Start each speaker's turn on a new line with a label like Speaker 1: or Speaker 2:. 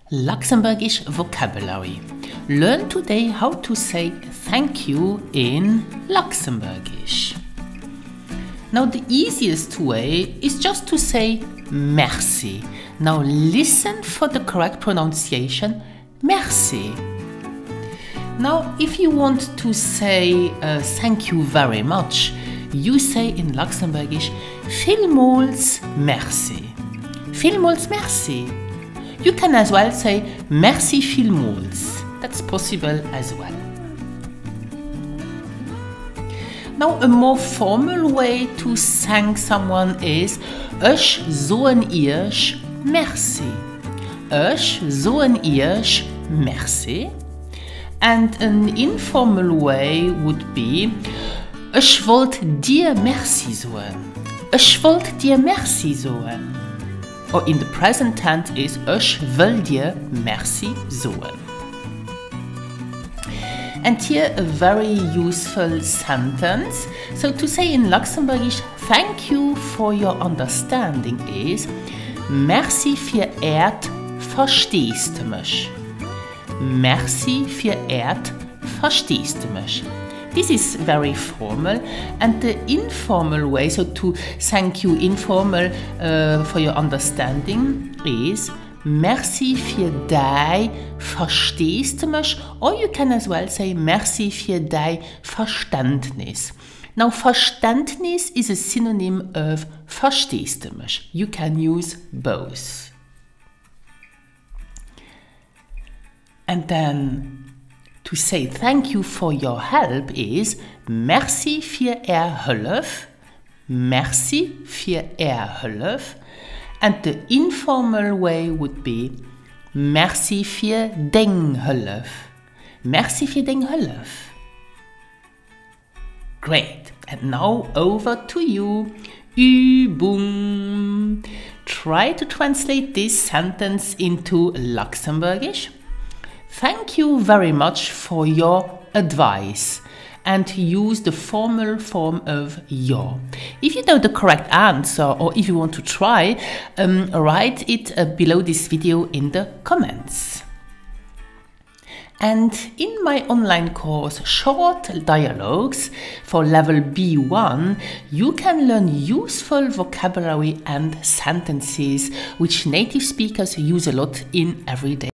Speaker 1: Luxembourgish vocabulary. Learn today how to say thank you in Luxembourgish. Now the easiest way is just to say merci. Now listen for the correct pronunciation, merci. Now if you want to say thank you very much, you say in Luxembourgish vielmals merci. Vielmals merci. You can as well say merci vielmals. That's possible as well. Now a more formal way to thank someone is euch soen ihrch merci. Euch soen ihrch merci. And an informal way would be ich wollt dir merci soen. Ich wollt dir merci soen. Or in the present tense is ich will dir merci soen. And here a very useful sentence. So to say in Luxembourgish thank you for your understanding is merci verehrt, verstehst du mich? Merci verehrt, verstehst du mich? This is very formal, and the informal way, so to thank you informal for your understanding is merci für dein verstehst du mich, or you can as well say merci für dein Verständnis. Now Verständnis is a synonym of verstehst du mich. You can use both. And then to say thank you for your help is merci für Hulp, merci für Hulp, and the informal way would be merci für dein Hulp, merci für dein Hulp. Great, and now over to you. Übung. Try to translate this sentence into Luxembourgish. Thank you very much for your advice, and use the formal form of your. If you know the correct answer, or if you want to try, write it below this video in the comments. And in my online course Short Dialogues for level B1, you can learn useful vocabulary and sentences which native speakers use a lot in everyday